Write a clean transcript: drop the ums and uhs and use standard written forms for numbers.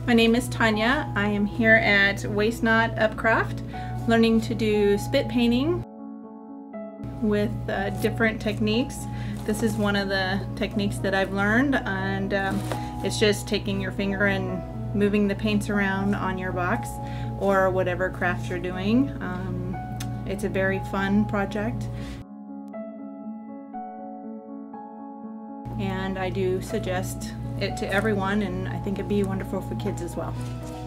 My name is Tanya. I am here at Waste Not UpCraft, learning to do spit painting with different techniques. This is one of the techniques that I've learned, and it's just taking your finger and moving the paints around on your box or whatever craft you're doing. It's a very fun project, and I do suggest it to everyone, and I think it'd be wonderful for kids as well.